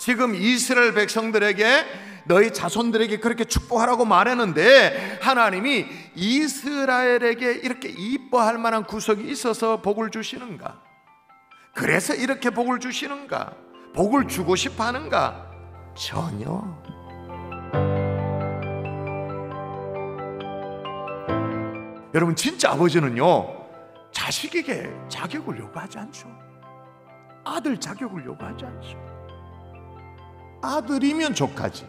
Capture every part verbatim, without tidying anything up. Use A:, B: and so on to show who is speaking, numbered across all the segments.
A: 지금 이스라엘 백성들에게 너희 자손들에게 그렇게 축복하라고 말했는데 하나님이 이스라엘에게 이렇게 이뻐할 만한 구석이 있어서 복을 주시는가? 그래서 이렇게 복을 주시는가? 복을 주고 싶어 하는가? 전혀. 여러분, 진짜 아버지는요 자식에게 자격을 요구하지 않죠. 아들 자격을 요구하지 않죠. 아들이면 족하지,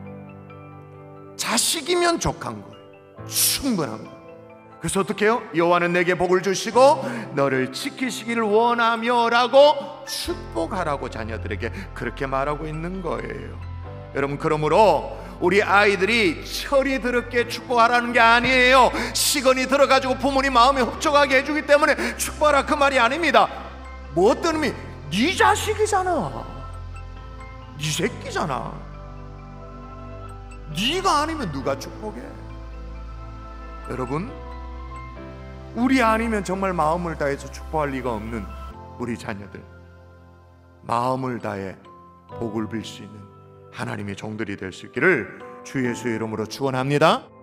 A: 자식이면 족한 거예요. 충분한 거예요. 그래서 어떻게 해요? 여호와는 내게 복을 주시고 너를 지키시기를 원하며 라고 축복하라고 자녀들에게 그렇게 말하고 있는 거예요. 여러분, 그러므로 우리 아이들이 철이 들었게 축복하라는 게 아니에요. 시건이 들어가지고 부모님 마음에 흡족하게 해주기 때문에 축복하라 그 말이 아닙니다. 뭐 어떤 의미? 네 자식이잖아, 네 새끼잖아. 네가 아니면 누가 축복해? 여러분, 우리 아니면 정말 마음을 다해서 축복할 리가 없는 우리 자녀들, 마음을 다해 복을 빌 수 있는 하나님의 종들이 될 수 있기를 주 예수의 이름으로 축원합니다.